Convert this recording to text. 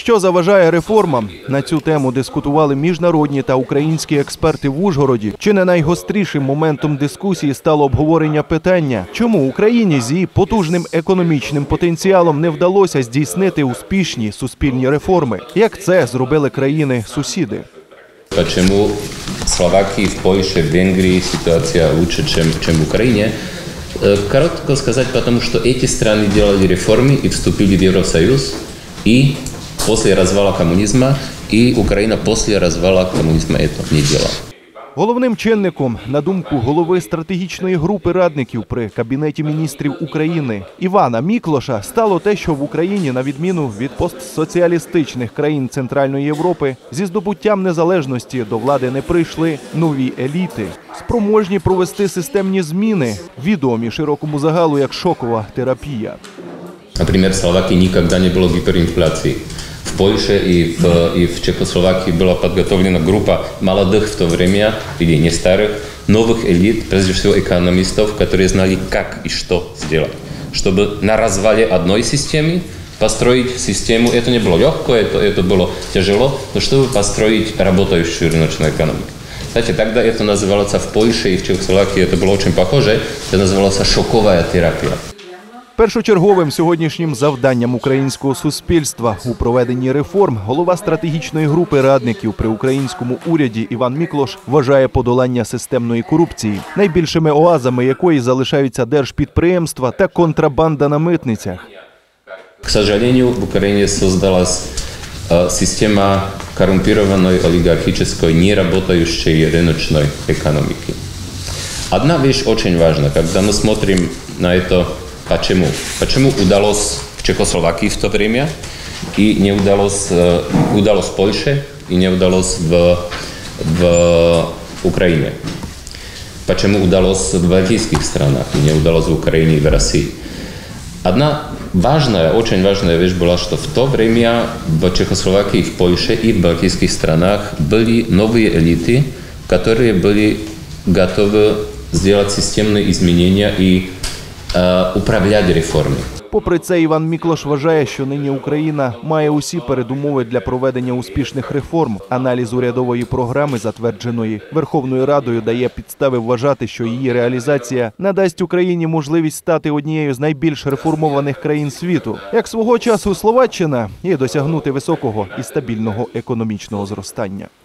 Що заважає реформам? На цю тему дискутували міжнародні та українські експерти в Ужгороді. Чи не найгострішим моментом дискусії стало обговорення питання, чому Україні з її потужним економічним потенціалом не вдалося здійснити успішні суспільні реформи, як це зробили країни-сусіди. Почему в Словакии, в Польше, в Венгрии ситуация лучше, чем в Украине? Коротко сказать, потому что эти страны делали реформы и вступили в Евросоюз, и после развала коммунизма, и Украина после развала коммунизма это не делала. Головним чинником, на думку голови стратегічної групи радників при Кабінеті міністрів України Івана Міклоша, стало те, що в Україні, на відміну від постсоціалістичних країн Центральної Європи, зі здобуттям незалежності до влади не прийшли нові еліти, спроможні провести системні зміни, відомі широкому загалу як шокова терапія. Например, в Словакии никогда не было гиперинфляции. В Польше и в Чехословакии была подготовлена группа молодых в то время, или не старых, новых элит, прежде всего экономистов, которые знали, как и что сделать. Чтобы на развале одной системы построить систему, это не было легко, это было тяжело, но чтобы построить работающую рыночную экономику. Кстати, тогда это называлось в Польше и в Чехословакии, это было очень похоже, это называлось шоковая терапия. Першочерговим сьогоднішнім завданням українського суспільства у проведенні реформ голова стратегічної групи радників при українському уряді Іван Міклош вважає подолання системної корупції, найбільшими оазами якої залишаються держпідприємства та контрабанда на митницях. К сожалению, в Украине создалась система коррумпированной, олигархической, неработающей рыночной экономики. Одна вещь очень важна, когда мы смотрим на это. Почему? Почему удалось в Чехословакии в то время и не удалось в Польше и не удалось в Украине? Почему удалось в балтийских странах и не удалось в Украине и в России? Одна важная, очень важная вещь была, что в то время в Чехословакии, в Польше и в балтийских странах были новые элиты, которые были готовы сделать системные изменения и управляти реформи. Попри це, Іван Міклош вважає, що нині Україна має усі передумови для проведення успішних реформ. Аналіз урядової програми, затвердженої Верховною Радою, дає підстави вважати, що її реалізація надасть Україні можливість стати однією з найбільш реформованих країн світу, як свого часу Словаччина, і досягнути високого і стабільного економічного зростання.